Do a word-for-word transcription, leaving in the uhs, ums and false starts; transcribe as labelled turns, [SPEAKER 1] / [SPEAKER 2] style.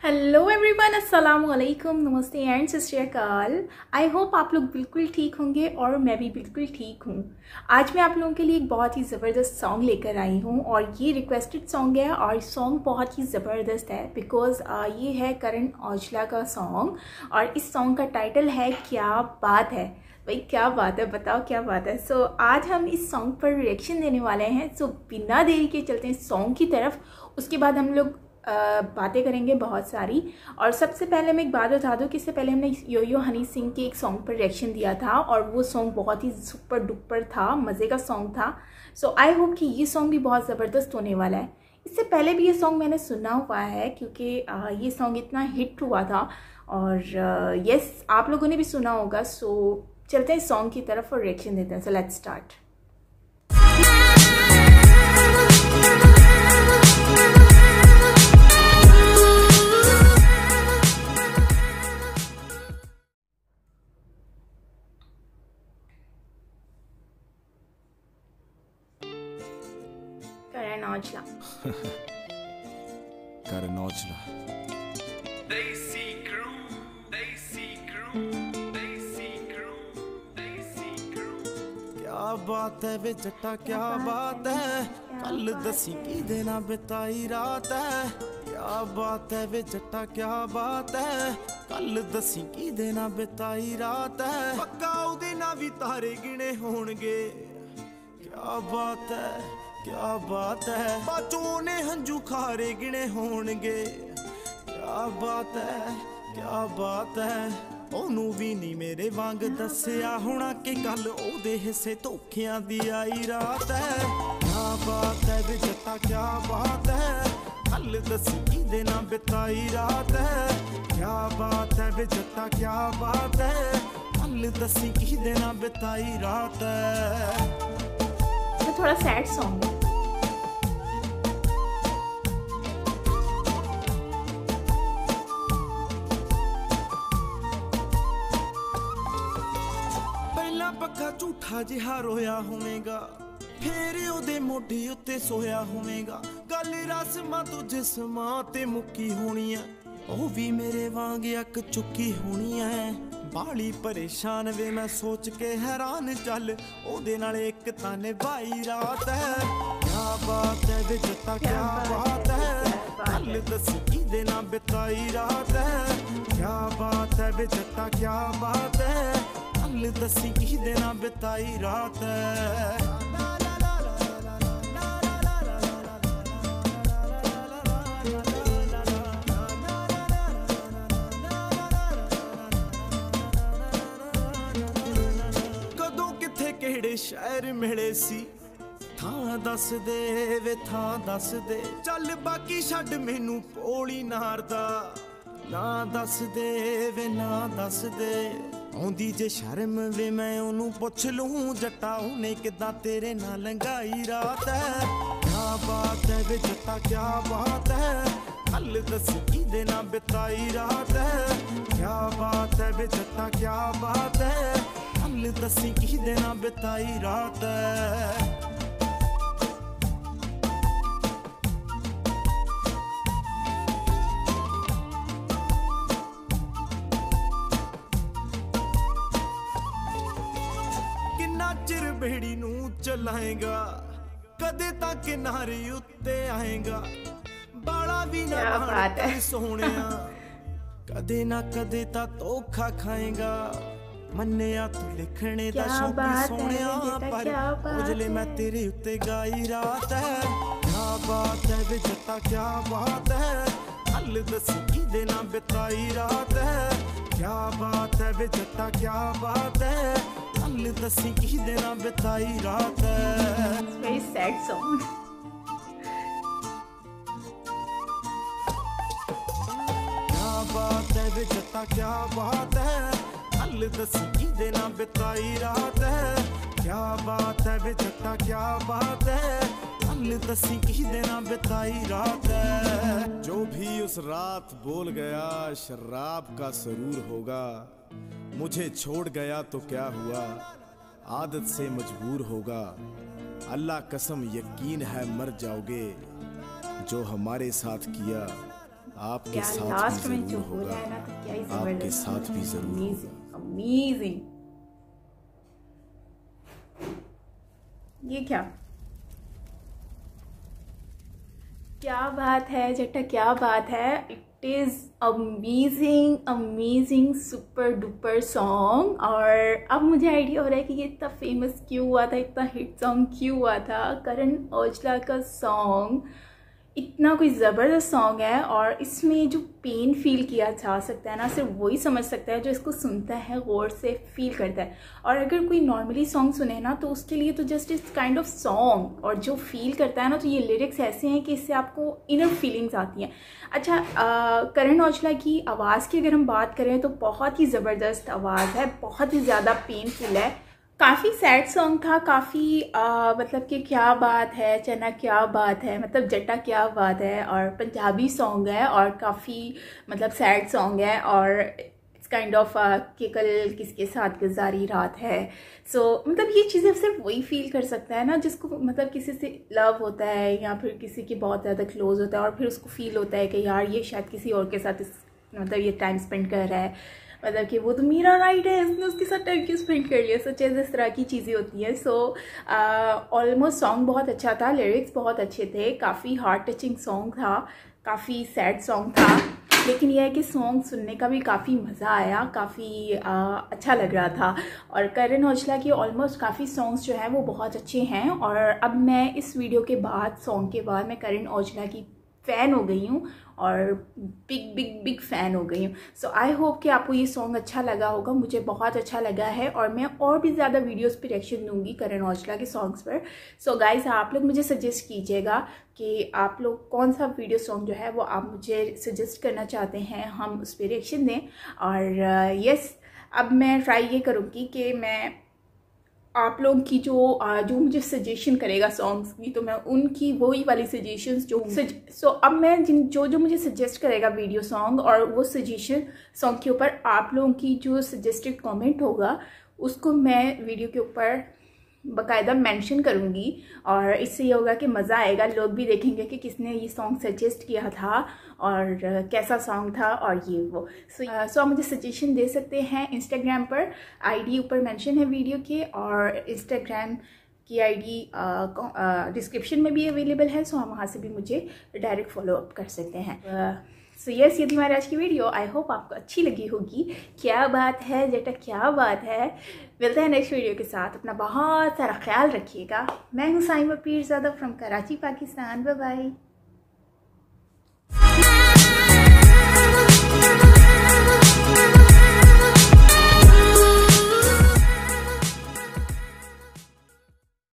[SPEAKER 1] Hello everyone, अस्सलाम वालेकुम, नमस्ते एंड सत श्री अकाल। आई होप आप लोग बिल्कुल ठीक होंगे और मैं भी बिल्कुल ठीक हूँ। आज मैं आप लोगों के लिए एक बहुत ही ज़बरदस्त सॉन्ग लेकर आई हूँ और ये रिक्वेस्टेड सॉन्ग है और सॉन्ग बहुत ही ज़बरदस्त है बिकॉज़ ये है करण औजला का सॉन्ग और इस सॉन्ग का टाइटल है क्या बात है। भाई क्या बात है, बताओ क्या बात है। सो so, आज हम इस सॉन्ग पर रिएक्शन देने वाले हैं। सो so, बिना देरी के चलते हैं सॉन्ग की तरफ। उसके बाद हम लोग बातें करेंगे बहुत सारी। और सबसे पहले मैं एक बात बता दूं कि इससे पहले हमने यो यो हनी सिंह के एक सॉन्ग पर रिएक्शन दिया था और वो सॉन्ग बहुत ही सुपर डुपर था, मज़े का सॉन्ग था। सो आई होप कि ये सॉन्ग भी बहुत ज़बरदस्त होने वाला है। इससे पहले भी ये सॉन्ग मैंने सुना हुआ है क्योंकि ये सॉन्ग इतना हिट हुआ था और यस आप लोगों ने भी सुना होगा। सो चलते हैं सॉन्ग की तरफ और रिएक्शन देते हैं। So let's start. Karan Aujla
[SPEAKER 2] Karan Aujla क्या बात है वे जट्टा, क्या बात है, कल दसी की देना बिताई रात है। क्या बात है वे जट्टा, क्या बात है, कल दसी की देना बिताई रात है। पक्का उदे ना भी तारे गिने होणगे। क्या बात है, क्या बात है, बाचों ने हंजू खारे गिने होणगे। क्या बात है, क्या बात है, ओनू भी नहीं मेरे वांग दसिया होना कि कल ओदे हिस्से धोखियां दी आई रात है। क्या बात है वे जट्टा, क्या बात है, कल दसी की देना बिताई रात है। क्या बात है वे जट्टा, क्या बात है, कल दसी की देना बिताई रात है।
[SPEAKER 1] तो थोड़ा सैड सॉन्ग है।
[SPEAKER 2] पक्का झूठा जिहा रोया होवेगा, फेर ओदे मोढे उत्ते सोया होवेगा। गल रस्मां तो जिस्मां ते मुक्की होनी है, ओ भी मेरे वांग अक चुकी होनी है। बाली परेशान वे मैं सोच के हैरान, चल ओदे नाल एक तां निभाई रात है। क्या बात है वे जट्टा, क्या बात है, कल दसी की देना बिताई रात है। क्या बात है वे जट्टा, क्या बात है, कल दसी की देना बिताई रात है। कदों किथे केड़े शहर मिले सी, थां दस दे वे थां दस दे। चल बाकी छड्ड मैनू पोली नारदा, ना दस दे वे ना दस दे। आउंदी जे शर्म वे मैं ओनू पुछ लूं, जट्टा ओने किदां तेरे नाल लंघाई रात है। क्या बात है वे जट्टा, क्या बात है, कल दसी की देना बिताई रात है। क्या बात है वे जट्टा, क्या बात है, कल दसी की देना बिताई रात है। चिर बेड़ी नू चलाएगा, कदे तक किनारे उत्ते आएगा। बाला भी ना बाण सोहणिया, कदे ना कदे ता धोखा खाएगा। मन्निया तू लिखने दा शौक सोहणिया, पर उजले मैं तेरे उत्ते गाई रात है। क्या बात है वे जट्टा, क्या बात है, कल दसी की देना बिताई रात है। क्या बात है वे जट्टा, क्या बात है, कल दसी की देना बिताई रात है।
[SPEAKER 1] Very sad song.
[SPEAKER 2] क्या बात है वे जट्टा, क्या बात है, कल दसी की देना बिताई रात है। क्या बात है वे जट्टा, क्या बात है, कल दसी की देना बिताई रात है। जो भी उस रात बोल गया शराब का सरूर होगा, मुझे छोड़ गया तो क्या हुआ, आदत से मजबूर होगा। अल्लाह कसम यकीन है मर जाओगे, जो हमारे साथ किया आपके साथ लास्ट में जो हो रहा है ना तो क्या ही आपके साथ भी जरूर
[SPEAKER 1] अमेजिंग। ये क्या क्या बात है जट्टा, क्या बात है। It is amazing amazing super duper song. और अब मुझे आइडिया हो रहा है कि ये इतना फेमस क्यों हुआ था, इतना हिट सॉन्ग क्यों हुआ था। करण औजला का सॉन्ग इतना कोई ज़बरदस्त सॉन्ग है और इसमें जो पेन फील किया जा सकता है ना, सिर्फ वही समझ सकता है जो इसको सुनता है, गौर से फील करता है। और अगर कोई नॉर्मली सॉन्ग सुने ना तो उसके लिए तो जस्ट इस काइंड ऑफ सॉन्ग, और जो फील करता है ना तो ये लिरिक्स ऐसे हैं कि इससे आपको इनर फीलिंग्स आती हैं। अच्छा, करण औजला की आवाज़ की अगर हम बात करें तो बहुत ही ज़बरदस्त आवाज़ है, बहुत ही ज़्यादा पेनफुल है। काफ़ी सैड सॉन्ग था, काफ़ी मतलब कि क्या बात है चना, क्या बात है मतलब जट्टा, क्या बात है। और पंजाबी सॉन्ग है और काफ़ी मतलब सैड सॉन्ग है और इट्स काइंड ऑफ कि कल किसके साथ गुजारी रात है। सो so, मतलब ये चीज़ें सिर्फ वही फील कर सकता है ना जिसको मतलब किसी से लव होता है या फिर किसी के बहुत ज़्यादा क्लोज होता है और फिर उसको फील होता है कि यार ये शायद किसी और के साथ इस मतलब ये टाइम स्पेंड कर रहा है, मतलब कि वो तो मेरा राइट है, इसने उसके साथ टाइम क्यों स्पेंड कर लिया। सच इस तरह की चीज़ें होती हैं। सो ऑलमोस्ट सॉन्ग बहुत अच्छा था, लिरिक्स बहुत अच्छे थे, काफ़ी हार्ट टचिंग सॉन्ग था, काफ़ी सैड सॉन्ग था, लेकिन यह है कि सॉन्ग सुनने का भी काफ़ी मज़ा आया, काफ़ी अच्छा लग रहा था। और करण औजला की ऑलमोस्ट काफ़ी सॉन्ग्स जो हैं वो बहुत अच्छे हैं। और अब मैं इस वीडियो के बाद, सॉन्ग के बाद मैं करण औजला की फ़ैन हो गई हूँ और बिग बिग बिग फ़ैन हो गई हूँ। सो आई होप कि आपको ये सॉन्ग अच्छा लगा होगा, मुझे बहुत अच्छा लगा है और मैं और भी ज़्यादा वीडियोस पे रिएक्शन दूंगी करण औजला के सॉन्ग्स पर। सो गाइस, आप लोग मुझे सजेस्ट कीजिएगा कि आप लोग कौन सा वीडियो सॉन्ग जो है वो आप मुझे सजेस्ट करना चाहते हैं, हम उस पर रिएक्शन दें। और यस, अब मैं ट्राई ये करूँगी कि मैं आप लोगों की जो जो मुझे सजेशन करेगा सॉन्ग्स की, तो मैं उनकी वही वाली सजेशंस जो सो so, अब मैं जिन जो जो मुझे सजेस्ट करेगा वीडियो सॉन्ग और वो सजेशन सॉन्ग के ऊपर आप लोगों की जो सजेस्टेड कमेंट होगा उसको मैं वीडियो के ऊपर बाकायदा मेंशन करूँगी। और इससे ये होगा कि मज़ा आएगा, लोग भी देखेंगे कि किसने ये सॉन्ग सजेस्ट किया था और कैसा सॉन्ग था और ये वो। सो so, सो so, आप मुझे सजेशन दे सकते हैं इंस्टाग्राम पर, आईडी ऊपर मेंशन है वीडियो के, और इंस्टाग्राम की आईडी डिस्क्रिप्शन में भी अवेलेबल है। सो so, आप वहाँ से भी मुझे डायरेक्ट फॉलो अप कर सकते हैं। uh, सो so, यस, ये थी हमारी आज की वीडियो। आई होप आपको अच्छी लगी होगी। क्या बात है जटा, क्या बात है। मिलते हैं नेक्स्ट वीडियो के साथ। अपना बहुत सारा ख्याल रखिएगा। मैं हूँ Saima Pirzada from Karachi, Pakistan. Bye bye.